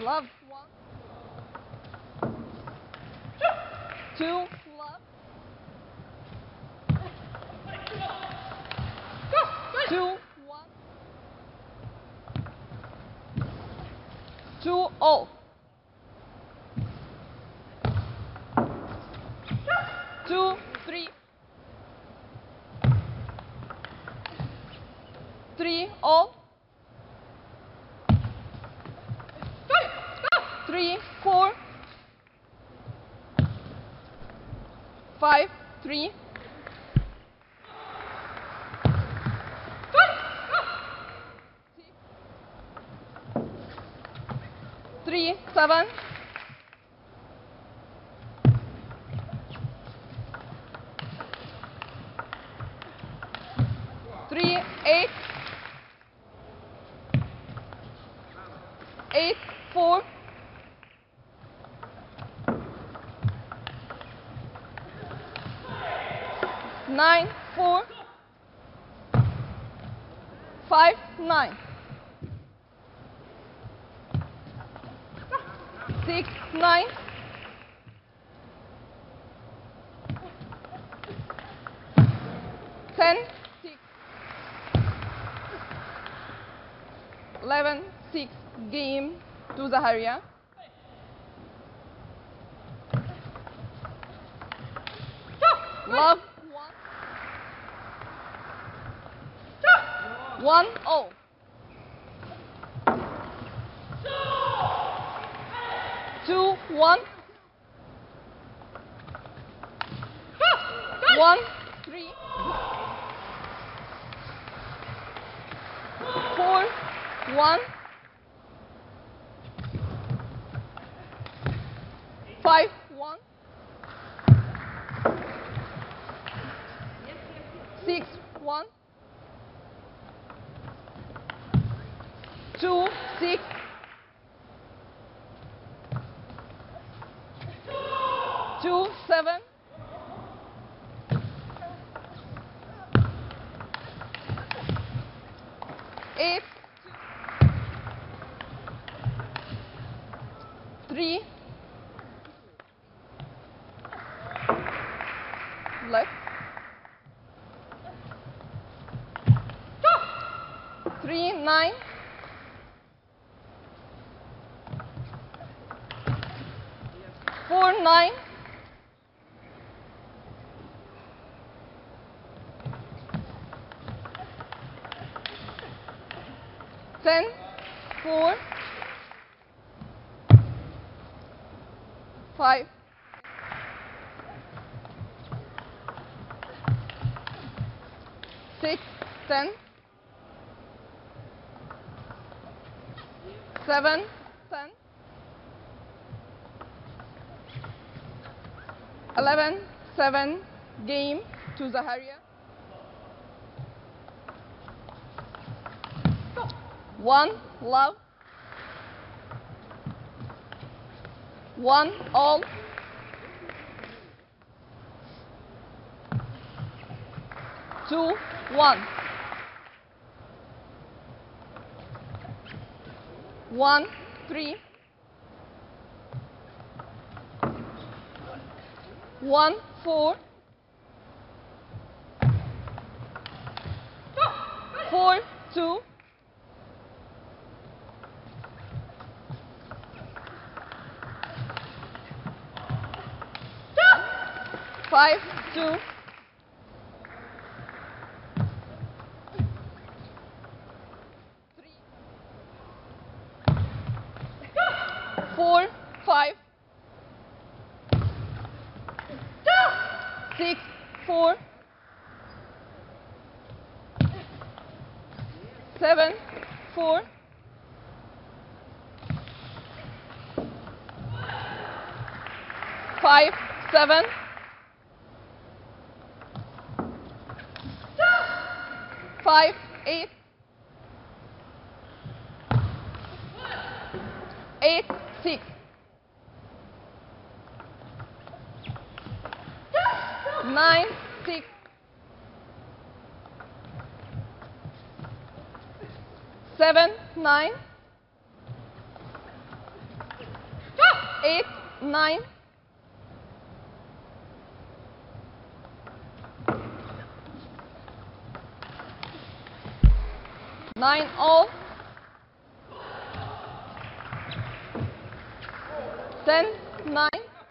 Love. 1, 2, love. 2, 1, 2, all. 2, 3, 3, all. 3, 4, 5, 3. 3, 7. 3, 8. 8, 4. 9, 4. 5, 9. 6, 9. 10, 6. 11, 6. Game to Zaharia. Love. 1, all. 2, 1. 1, 3. 4, 1. 5, 1. 6, 1. 2, 6. 2, 7. 8, 3. Left. 3, 9. 4, 9. 10, 4. 5. 6, 10. 7, 10. 11, 7. Game to Zaharia. 1, love. 1, all. 2, 1. 1, 3. 1, 4. 4, 2. 5, 2. 4, 5. 6, 4. 7, 4. 5, 7. 5, 8. 8, 6. 9, 6. 7, 9. 9. 9 all. 10, 9.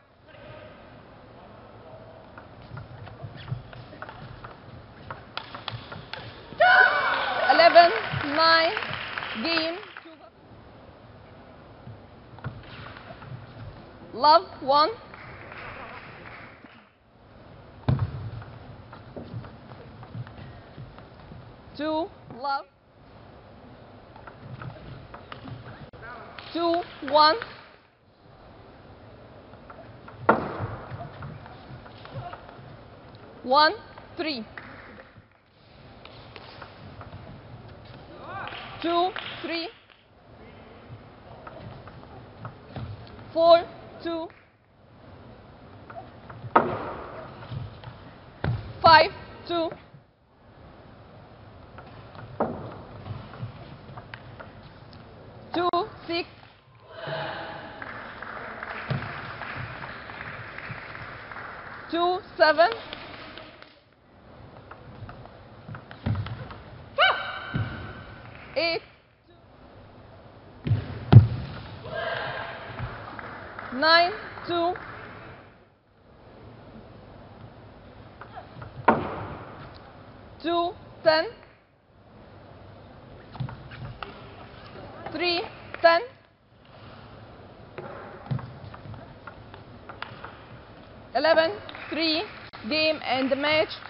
11, 9. Game. Love 1. 2. Love. 2, 1. 1, 3. 2, 3. 4, 2. 5, 2. 2, 6. 2, 7. 8. 9, 2. 2, 10. 3, 10. 11, 3. Game and match.